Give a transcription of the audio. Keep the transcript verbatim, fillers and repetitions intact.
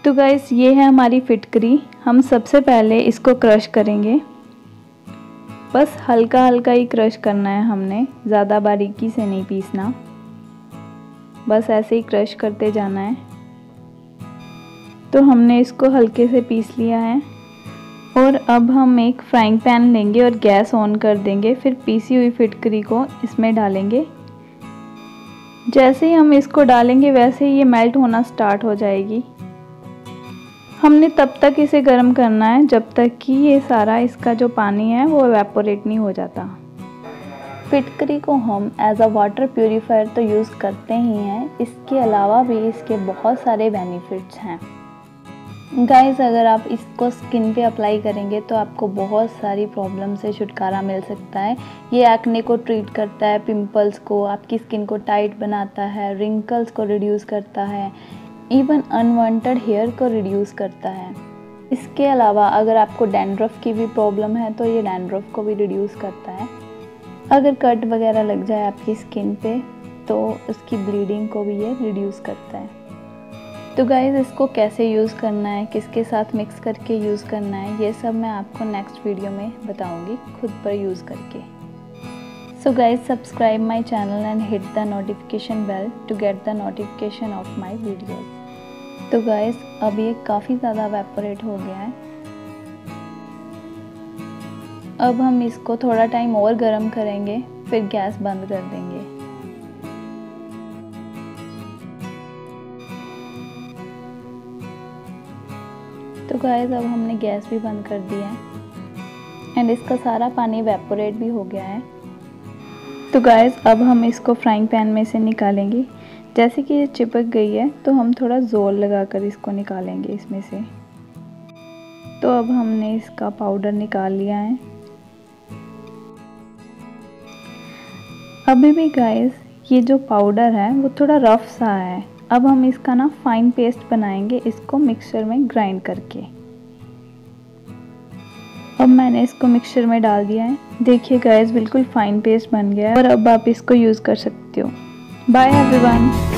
तो गाइस ये है हमारी फिटकरी। हम सबसे पहले इसको क्रश करेंगे। बस हल्का हल्का ही क्रश करना है हमने, ज़्यादा बारीकी से नहीं पीसना, बस ऐसे ही क्रश करते जाना है। तो हमने इसको हल्के से पीस लिया है और अब हम एक फ्राइंग पैन लेंगे और गैस ऑन कर देंगे। फिर पीसी हुई फिटकरी को इसमें डालेंगे। जैसे ही हम इसको डालेंगे वैसे ही ये मेल्ट होना स्टार्ट हो जाएगी। हमने तब तक इसे गर्म करना है जब तक कि ये सारा इसका जो पानी है वो एवेपोरेट नहीं हो जाता। फिटकरी को हम एज अ वाटर प्यूरीफायर तो यूज़ करते ही हैं, इसके अलावा भी इसके बहुत सारे बेनिफिट्स हैं। गाइस अगर आप इसको स्किन पे अप्लाई करेंगे तो आपको बहुत सारी प्रॉब्लम से छुटकारा मिल सकता है। ये एक्ने को ट्रीट करता है, पिंपल्स को, आपकी स्किन को टाइट बनाता है, रिंकल्स को रिड्यूस करता है, इवन अनवांटेड हेयर को रिड्यूस करता है। इसके अलावा अगर आपको डैंड्रफ की भी प्रॉब्लम है तो ये डैंड्रफ को भी रिड्यूस करता है। अगर कट वगैरह लग जाए आपकी स्किन पे तो उसकी ब्लीडिंग को भी ये रिड्यूस करता है। तो गाइज़ इसको कैसे यूज़ करना है, किसके साथ मिक्स करके यूज़ करना है, ये सब मैं आपको नेक्स्ट वीडियो में बताऊंगी खुद पर यूज़ करके। So guys subscribe my channel and hit the notification bell to get the notification of my videos. तो गाइज़ अब ये काफ़ी ज़्यादा एवेपोरेट हो गया है। अब हम इसको थोड़ा टाइम और गर्म करेंगे, फिर गैस बंद कर देंगे। तो गाइस अब हमने गैस भी बंद कर दिया है एंड इसका सारा पानी एवेपोरेट भी हो गया है। तो गाइस अब हम इसको फ्राइंग पैन में से निकालेंगे। जैसे कि ये चिपक गई है तो हम थोड़ा ज़ोर लगाकर इसको निकालेंगे इसमें से। तो अब हमने इसका पाउडर निकाल लिया है। अभी भी गाइस ये जो पाउडर है वो थोड़ा रफ सा है। अब हम इसका ना फाइन पेस्ट बनाएंगे, इसको मिक्सचर में ग्राइंड करके। अब मैंने इसको मिक्सचर में डाल दिया है। देखिए गाइस बिल्कुल फाइन पेस्ट बन गया है और अब आप इसको यूज़ कर सकते हो। Bye everyone.